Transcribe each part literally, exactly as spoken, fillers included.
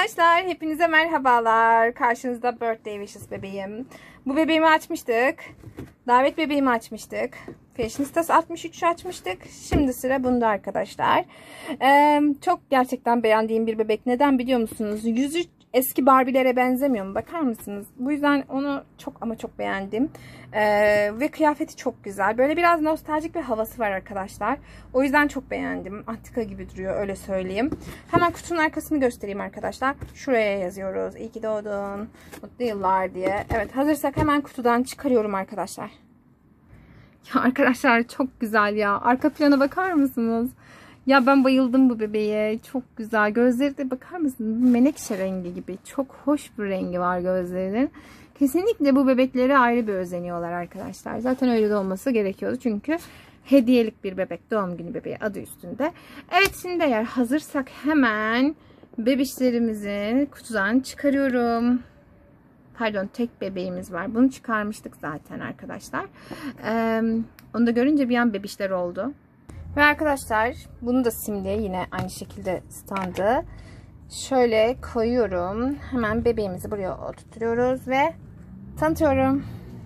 Arkadaşlar hepinize merhabalar. Karşınızda Birthday Wishes bebeğim. Bu bebeğimi açmıştık. Davet bebeğimi açmıştık. Fashionistas altmış üçü açmıştık. Şimdi sıra bunda arkadaşlar. Ee, çok gerçekten beğendiğim bir bebek. Neden biliyor musunuz? Yüzü eski Barbie'lere benzemiyor mu? Bakar mısınız? Bu yüzden onu çok ama çok beğendim. Ee, ve kıyafeti çok güzel. Böyle biraz nostaljik bir havası var arkadaşlar. O yüzden çok beğendim. Antika gibi duruyor, öyle söyleyeyim. Hemen kutunun arkasını göstereyim arkadaşlar. Şuraya yazıyoruz. İyi ki doğdun, mutlu yıllar diye. Evet, hazırsak hemen kutudan çıkarıyorum arkadaşlar. Ya arkadaşlar çok güzel ya. Arka plana bakar mısınız? Ya ben bayıldım bu bebeğe. Çok güzel. Gözleri de bakar mısınız? Menekşe rengi gibi. Çok hoş bir rengi var gözlerinin. Kesinlikle bu bebeklere ayrı bir özeniyorlar arkadaşlar. Zaten öyle de olması gerekiyordu. Çünkü hediyelik bir bebek. Doğum günü bebeği adı üstünde. Evet, şimdi eğer hazırsak hemen bebişlerimizi kutudan çıkarıyorum. Pardon, tek bebeğimiz var. Bunu çıkarmıştık zaten arkadaşlar. Ee, onu da görünce bir an bebişler oldu. Ve arkadaşlar bunu da simli yine aynı şekilde standı. Şöyle koyuyorum. Hemen bebeğimizi buraya oturtuyoruz ve tanıtıyorum.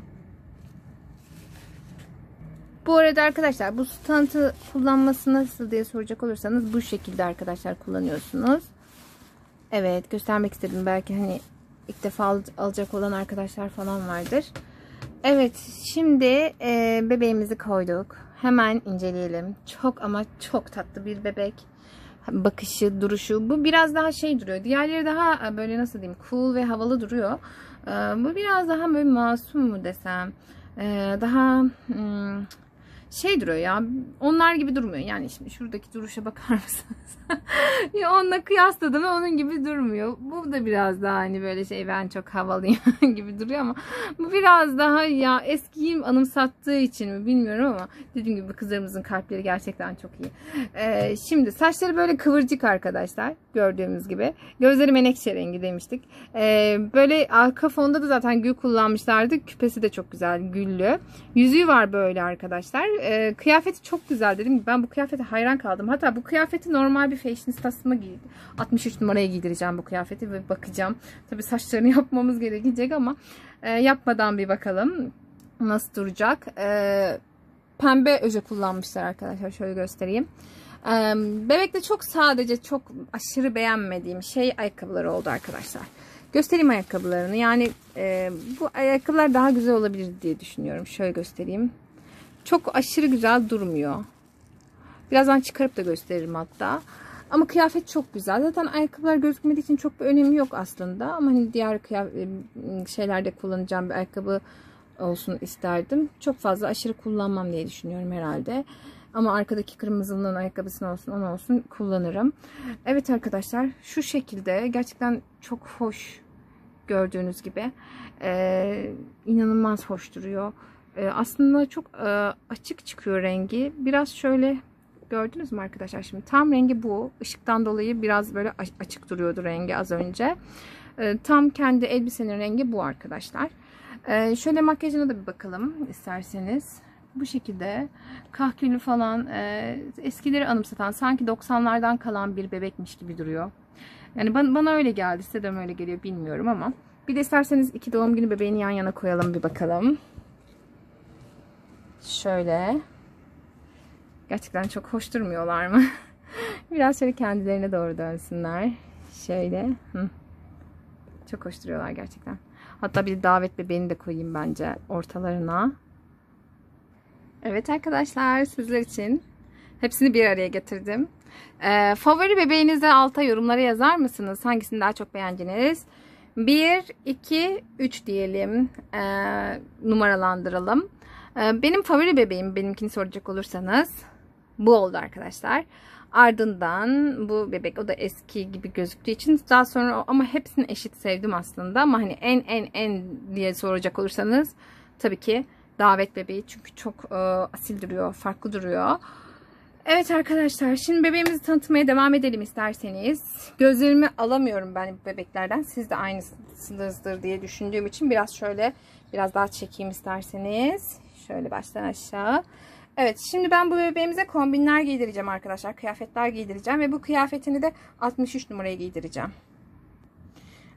Bu arada arkadaşlar bu standı kullanması nasıl diye soracak olursanız bu şekilde arkadaşlar kullanıyorsunuz. Evet, göstermek istedim. Belki hani ilk defa alacak olan arkadaşlar falan vardır. Evet, şimdi e, bebeğimizi koyduk. Hemen inceleyelim. Çok ama çok tatlı bir bebek. Bakışı, duruşu. Bu biraz daha şey duruyor. Diğerleri daha böyle nasıl diyeyim, cool ve havalı duruyor. E, bu biraz daha böyle masum mu desem. E, daha hmm, şey duruyor ya. Onlar gibi durmuyor. Yani şimdi şuradaki duruşa bakar mısınız? Ya onunla kıyasladım ve onun gibi durmuyor. Bu da biraz daha hani böyle şey, ben çok havalıyım gibi duruyor ama bu biraz daha ya eskiyi anımsattığı için mi bilmiyorum ama dediğim gibi kızlarımızın kalpleri gerçekten çok iyi. Ee, şimdi saçları böyle kıvırcık arkadaşlar. Gördüğümüz gibi. Gözleri menekşe rengi demiştik. Ee, böyle arka fonda da zaten gül kullanmışlardı. Küpesi de çok güzel, güllü. Yüzüğü var böyle arkadaşlar. Ee, kıyafeti çok güzel, dedim. Ben bu kıyafete hayran kaldım. Hatta bu kıyafeti normal bir fashionistasıma giydi. altmış üç numaraya giydireceğim bu kıyafeti ve bakacağım. Tabii saçlarını yapmamız gerekecek ama e, yapmadan bir bakalım nasıl duracak. E, pembe öje kullanmışlar arkadaşlar. Şöyle göstereyim. E, bebekte çok sadece çok aşırı beğenmediğim şey ayakkabıları oldu arkadaşlar. Göstereyim ayakkabılarını. Yani e, bu ayakkabılar daha güzel olabilir diye düşünüyorum. Şöyle göstereyim. Çok aşırı güzel durmuyor. Birazdan çıkarıp da gösteririm hatta. Ama kıyafet çok güzel. Zaten ayakkabılar gözükmediği için çok bir önemi yok aslında. Ama hani diğer şeylerde kullanacağım bir ayakkabı olsun isterdim. Çok fazla aşırı kullanmam diye düşünüyorum herhalde. Ama arkadaki kırmızılının ayakkabısını olsun, onu olsun kullanırım. Evet arkadaşlar, şu şekilde gerçekten çok hoş, gördüğünüz gibi. Ee, inanılmaz hoş duruyor. Ee, aslında çok e, açık çıkıyor rengi. Biraz şöyle, gördünüz mü arkadaşlar? Şimdi tam rengi bu. Işıktan dolayı biraz böyle açık duruyordu rengi az önce. Ee, tam kendi elbisenin rengi bu arkadaşlar. Ee, şöyle makyajına da bir bakalım isterseniz. Bu şekilde kahkülü falan, e, eskileri anımsatan, sanki doksanlardan kalan bir bebekmiş gibi duruyor. Yani bana, bana öyle geldi. Size de mi öyle geliyor bilmiyorum ama. Bir de isterseniz iki doğum günü bebeğini yan yana koyalım, bir bakalım. Şöyle. Gerçekten çok hoş durmuyorlar mı? Biraz şöyle kendilerine doğru dönsünler. Şöyle. Hı. Çok hoş duruyorlar gerçekten. Hatta bir davet bebeğini de koyayım bence ortalarına. Evet arkadaşlar, sizler için hepsini bir araya getirdim. Ee, favori bebeğinizi alta yorumlara yazar mısınız? Hangisini daha çok beğendiniz? bir, iki, üç diyelim. Ee, numaralandıralım. Ee, benim favori bebeğim, benimkini soracak olursanız bu oldu arkadaşlar. Ardından bu bebek, o da eski gibi gözüktüğü için daha sonra, ama hepsini eşit sevdim aslında. Ama hani en en en diye soracak olursanız tabii ki davet bebeği, çünkü çok e, asil duruyor, farklı duruyor. Evet arkadaşlar, şimdi bebeğimizi tanıtmaya devam edelim isterseniz. Gözlerimi alamıyorum ben bu bebeklerden. Siz de aynısınızdır diye düşündüğüm için biraz şöyle biraz daha çekeyim isterseniz. Şöyle baştan aşağı. Evet, şimdi ben bu bebeğimize kombinler giydireceğim arkadaşlar. Kıyafetler giydireceğim ve bu kıyafetini de altmış üç numaraya giydireceğim.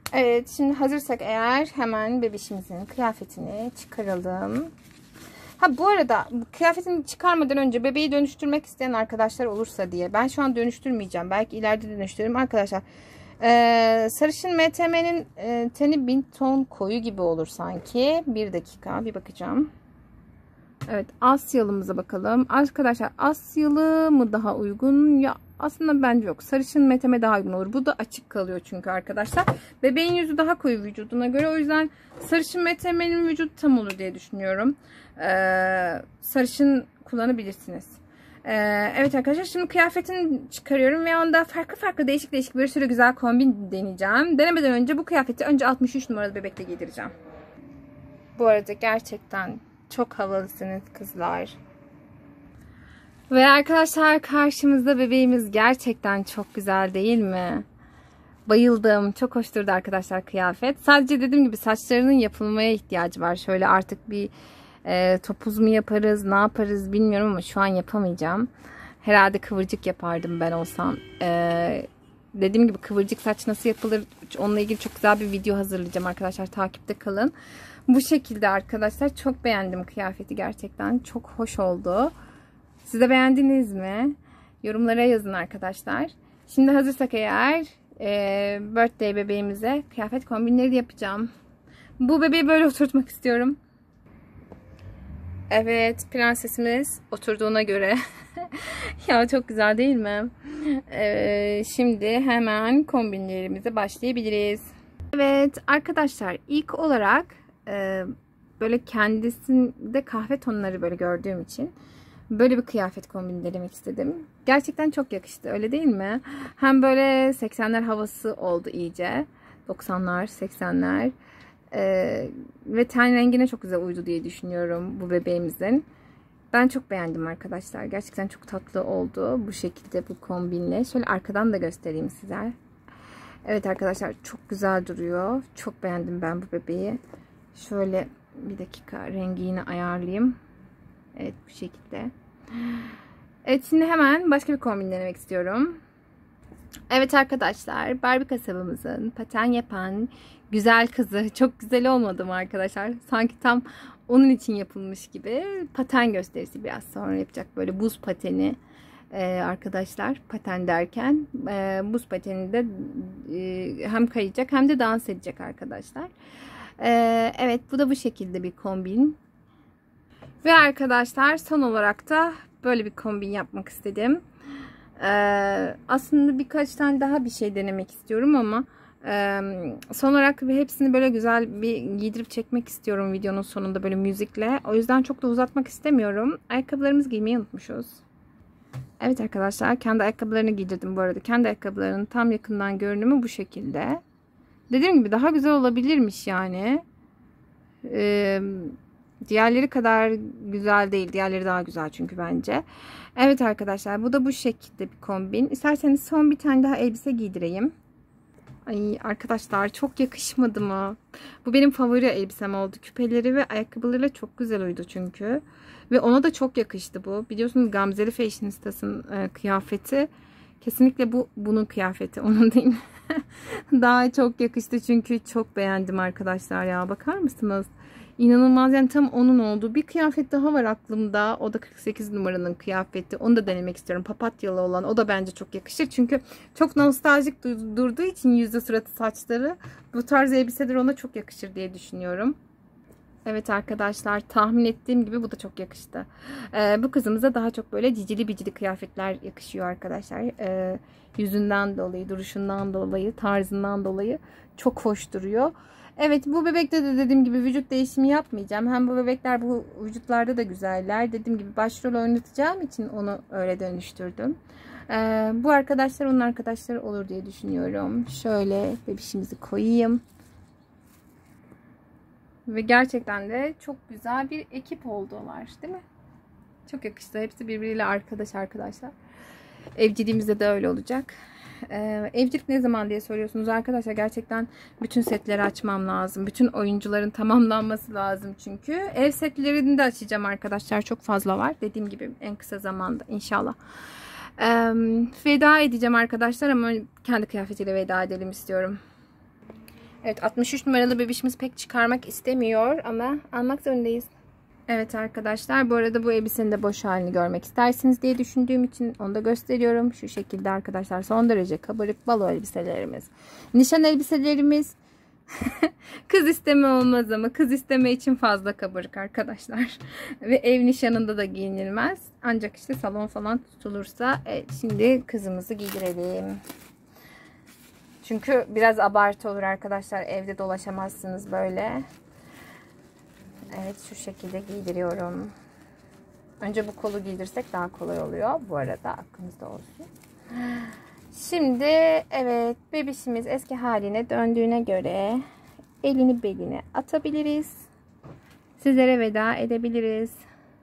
Evet, şimdi hazırsak eğer hemen bebişimizin kıyafetini çıkaralım. Ha bu arada bu kıyafetini çıkarmadan önce bebeği dönüştürmek isteyen arkadaşlar olursa diye. Ben şu an dönüştürmeyeceğim. Belki ileride dönüştürürüm arkadaşlar. Ee, sarışın M T M'nin e, teni bin ton koyu gibi olur sanki. Bir dakika bir bakacağım. Evet, Asyalımıza bakalım. Arkadaşlar Asyalı mı daha uygun? Ya aslında bence yok. Sarışın M T M daha uygun olur. Bu da açık kalıyor çünkü arkadaşlar. Bebeğin yüzü daha koyu vücuduna göre. O yüzden sarışın M T M'nin vücudu tam olur diye düşünüyorum. Ee, sarışın kullanabilirsiniz. Ee, evet arkadaşlar, şimdi kıyafetini çıkarıyorum ve onda farklı farklı değişik değişik bir sürü güzel kombin deneyeceğim. Denemeden önce bu kıyafeti önce altmış üç numaralı bebekle giydireceğim. Bu arada gerçekten çok havalısınız kızlar. Ve arkadaşlar karşımızda bebeğimiz, gerçekten çok güzel değil mi? Bayıldım. Çok hoş durdu arkadaşlar kıyafet. Sadece dediğim gibi saçlarının yapılmaya ihtiyacı var. Şöyle artık bir e, topuz mu yaparız, ne yaparız bilmiyorum ama şu an yapamayacağım. Herhalde kıvırcık yapardım ben olsam. E, dediğim gibi kıvırcık saç nasıl yapılır, onunla ilgili çok güzel bir video hazırlayacağım arkadaşlar. Takipte kalın. Bu şekilde arkadaşlar, çok beğendim kıyafeti, gerçekten çok hoş oldu. Siz de beğendiniz mi? Yorumlara yazın arkadaşlar. Şimdi hazırsak eğer e, birthday bebeğimize kıyafet kombinleri yapacağım. Bu bebeği böyle oturtmak istiyorum. Evet, prensesimiz oturduğuna göre. Ya çok güzel değil mi? Ee, şimdi hemen kombinlerimize başlayabiliriz. Evet arkadaşlar, ilk olarak e, böyle kendisinde kahve tonları böyle gördüğüm için böyle bir kıyafet kombini denemek istedim. Gerçekten çok yakıştı, öyle değil mi? Hem böyle seksenler havası oldu iyice. doksanlar, seksenler. Ee, ve ten rengine çok güzel uydu diye düşünüyorum bu bebeğimizin. Ben çok beğendim arkadaşlar. Gerçekten çok tatlı oldu bu şekilde, bu kombinle. Şöyle arkadan da göstereyim size. Evet arkadaşlar, çok güzel duruyor. Çok beğendim ben bu bebeği. Şöyle bir dakika rengi yine ayarlayayım. Evet, bu şekilde. Evet, şimdi hemen başka bir kombin denemek istiyorum. Evet arkadaşlar, Barbie kasabamızın paten yapan güzel kızı. Çok güzel olmadı mı arkadaşlar? Sanki tam onun için yapılmış gibi. Paten gösterisi biraz sonra yapacak, böyle buz pateni. Ee, arkadaşlar, paten derken e, buz pateninde e, hem kayacak hem de dans edecek arkadaşlar. Ee, evet, bu da bu şekilde bir kombin. Ve arkadaşlar son olarak da böyle bir kombin yapmak istedim. Ee, aslında birkaç tane daha bir şey denemek istiyorum ama e, son olarak hepsini böyle güzel bir giydirip çekmek istiyorum videonun sonunda, böyle müzikle. O yüzden çok da uzatmak istemiyorum. Ayakkabılarımızı giymeyi unutmuşuz. Evet arkadaşlar, kendi ayakkabılarını giydirdim bu arada. Kendi ayakkabılarının tam yakından görünümü bu şekilde. Dediğim gibi daha güzel olabilirmiş yani. Ee, diğerleri kadar güzel değil. Diğerleri daha güzel çünkü bence. Evet arkadaşlar, bu da bu şekilde bir kombin. İsterseniz son bir tane daha elbise giydireyim. Ay arkadaşlar, çok yakışmadı mı? Bu benim favori elbisem oldu. Küpeleri ve ayakkabılarıyla çok güzel uydu çünkü. Ve ona da çok yakıştı bu. Biliyorsunuz Gamzeli Fashionistas'ın e, kıyafeti. Kesinlikle bu bunun kıyafeti. Onun değil. Daha çok yakıştı çünkü çok beğendim arkadaşlar ya. Bakar mısınız? İnanılmaz, yani tam onun olduğu bir kıyafet daha var aklımda. O da kırk sekiz numaranın kıyafeti. Onu da denemek istiyorum. Papatyalı olan. O da bence çok yakışır. Çünkü çok nostaljik durduğu için yüzü, suratı, saçları. Bu tarz elbiseler ona çok yakışır diye düşünüyorum. Evet arkadaşlar, tahmin ettiğim gibi bu da çok yakıştı. Ee, bu kızımıza daha çok böyle cicili bicili kıyafetler yakışıyor arkadaşlar. Ee, yüzünden dolayı, duruşundan dolayı, tarzından dolayı çok hoş duruyor. Evet, bu bebekte de dediğim gibi vücut değişimi yapmayacağım. Hem bu bebekler bu vücutlarda da güzeller. Dediğim gibi başrol oynatacağım için onu öyle dönüştürdüm. Ee, bu arkadaşlar onun arkadaşları olur diye düşünüyorum. Şöyle bebişimizi koyayım. Ve gerçekten de çok güzel bir ekip oldular, değil mi? Çok yakıştı. Hepsi birbiriyle arkadaş arkadaşlar. Evciliğimizde de öyle olacak. Ee, evcilik ne zaman diye soruyorsunuz arkadaşlar. Gerçekten bütün setleri açmam lazım. Bütün oyuncuların tamamlanması lazım çünkü. Ev setlerini de açacağım arkadaşlar. Çok fazla var. Dediğim gibi en kısa zamanda inşallah. Ee, veda edeceğim arkadaşlar ama kendi kıyafetiyle veda edelim istiyorum. Evet, altmış üç numaralı bebişimiz pek çıkarmak istemiyor ama almak zorundayız. Evet arkadaşlar, bu arada bu elbisenin de boş halini görmek istersiniz diye düşündüğüm için onu da gösteriyorum. Şu şekilde arkadaşlar, son derece kabarık balo elbiselerimiz. Nişan elbiselerimiz kız isteme olmaz ama kız isteme için fazla kabarık arkadaşlar. Ve ev nişanında da giyinilmez. Ancak işte salon falan tutulursa. Evet, şimdi kızımızı giydirelim. Çünkü biraz abartı olur arkadaşlar. Evde dolaşamazsınız böyle. Evet, şu şekilde giydiriyorum. Önce bu kolu giydirsek daha kolay oluyor. Bu arada aklınızda olsun. Şimdi evet, bebişimiz eski haline döndüğüne göre elini beline atabiliriz. Sizlere veda edebiliriz.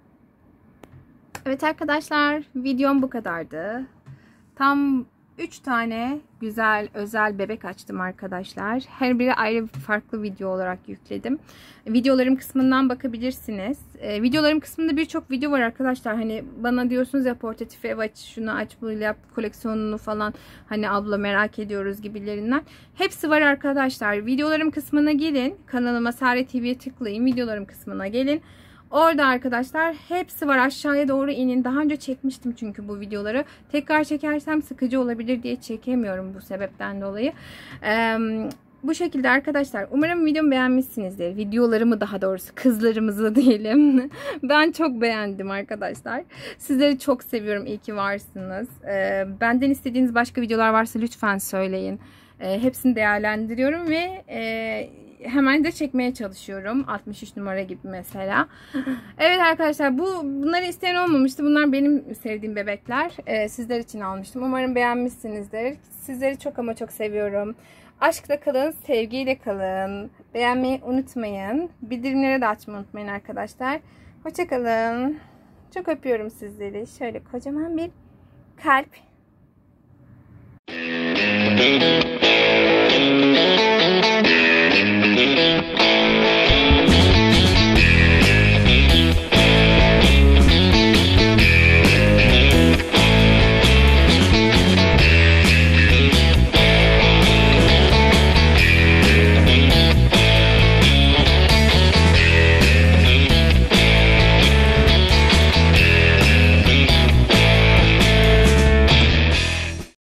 Evet arkadaşlar, videom bu kadardı. Tam üç tane güzel özel bebek açtım arkadaşlar. Her biri ayrı farklı video olarak yükledim. Videolarım kısmından bakabilirsiniz. Ee, videolarım kısmında birçok video var arkadaşlar. Hani bana diyorsunuz ya, portatif ev aç, şunu aç, bunu yap, koleksiyonunu falan. Hani abla merak ediyoruz gibilerinden. Hepsi var arkadaşlar. Videolarım kısmına gelin. Kanalıma Sare T V'ye tıklayın. Videolarım kısmına gelin. Orada arkadaşlar hepsi var. Aşağıya doğru inin. Daha önce çekmiştim çünkü bu videoları. Tekrar çekersem sıkıcı olabilir diye çekemiyorum bu sebepten dolayı. Ee, bu şekilde arkadaşlar. Umarım videomu beğenmişsinizdir. Videolarımı, daha doğrusu kızlarımızı diyelim. Ben çok beğendim arkadaşlar. Sizleri çok seviyorum. İyi ki varsınız. Ee, benden istediğiniz başka videolar varsa lütfen söyleyin. Ee, hepsini değerlendiriyorum ve e, hemen de çekmeye çalışıyorum. altmış üç numara gibi mesela. Evet arkadaşlar, bu bunları isteyen olmamıştı. Bunlar benim sevdiğim bebekler. Ee, sizler için almıştım. Umarım beğenmişsinizdir. Sizleri çok ama çok seviyorum. Aşkla kalın, sevgiyle kalın. Beğenmeyi unutmayın. Bildirimleri de açmayı unutmayın arkadaşlar. Hoşça kalın. Çok öpüyorum sizleri. Şöyle kocaman bir kalp.